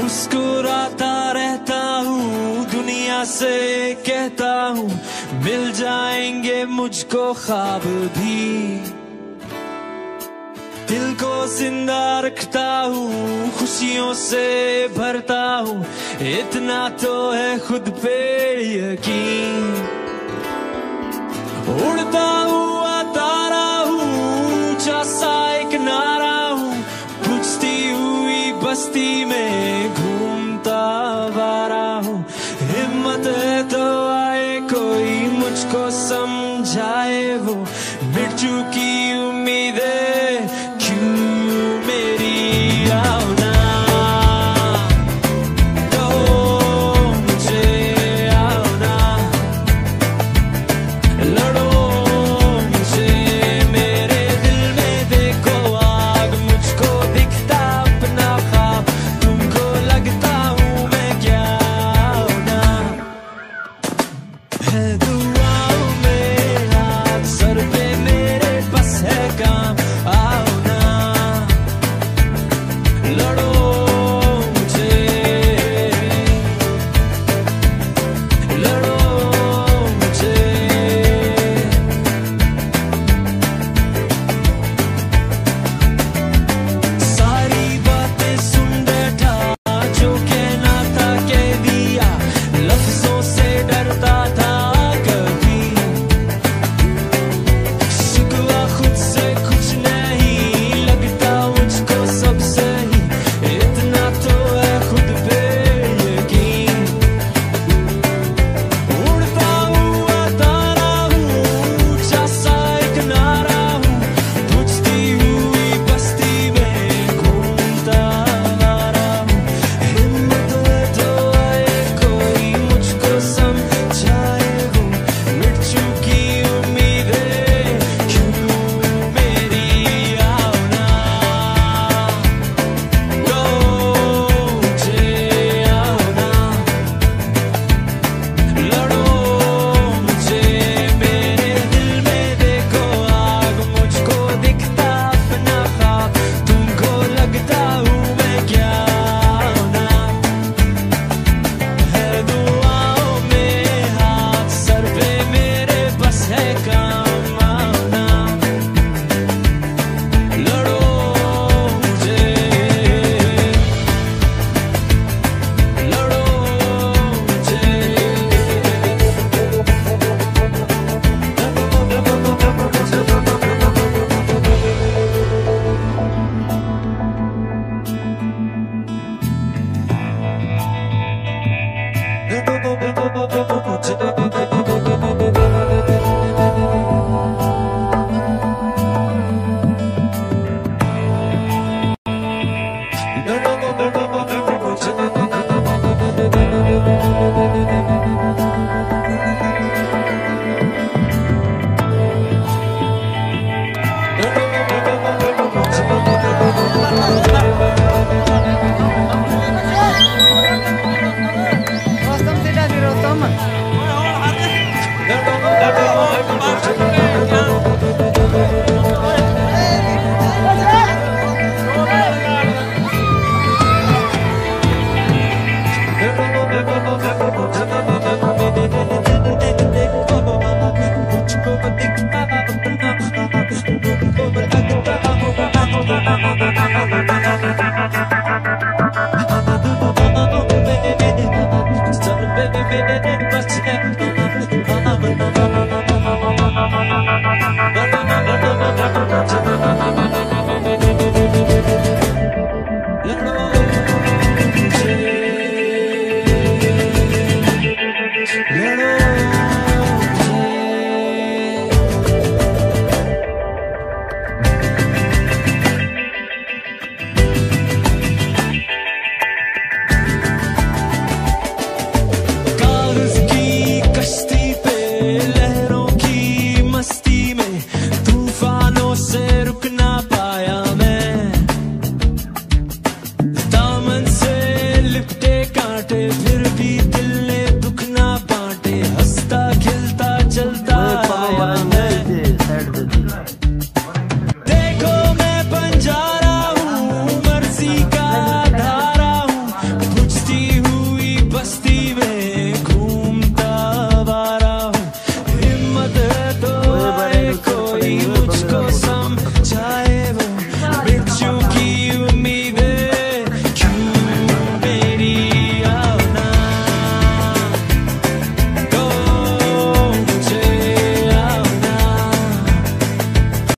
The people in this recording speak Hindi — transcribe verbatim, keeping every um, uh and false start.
मुस्कुराता रहता हूँ, दुनिया से कहता हूँ मिल जाएंगे मुझको ख्वाब भी। दिल को जिंदा रखता हूँ, खुशियों से भरता हूँ, इतना तो है खुद पे यकीन। उड़ता हुआ तारा हूँ, ऊंचा सा एक नारा हूँ, बुझती हुई बस्ती में घूमता आवारा हूँ। हिम्मत है तो आए कोई मुझको समझाए, वो मिट चुकी उम्मीदें क्यों मेरी आओ ना, तो मुझे आओ ना, लड़ो मुझे मेरे दिल में देखो आग, मुझको दिखता अपना ख्वाब, तुमको लगता हूँ मैं क्या आओ ना। है दुआओं में हाथ सर पे मेरे बस है काम, आओ ना लड़ो मुझे, लड़ो मुझे। सारी बातें सुन बैठा, जो कहना था कह दिया, लफ्जों से डरता था कभी, शिकवा खुद से कुछ नहीं, लगता मुझको सब सही, इतना तो है खुद पे यकीन। उड़ता हुआ तारा हूँ, ऊंचा सा एक नारा हूँ, बुझती हुई बस्ती में घूमता आवारा हूँ। हिम्मत है तो आए कोई मुझको समझाए, वो मिट चुकी उम्मीदें क्यों मेरी आओ ना, लो मुझे आओ ना, लड़ो मुझे मेरे दिल में देखो आग, मुझको दिखता अपना ख्वाब, तुमको लगता हूँ मैं क्या आओ ना। है दुआओं में हाथ सर पे मेरे बस है काम, आओ ना लड़ो मुझे, लड़ो Rostam tidak di Rostam. Baby, baby, baby, baby, baby, baby, baby, baby, baby, baby, baby, baby, baby,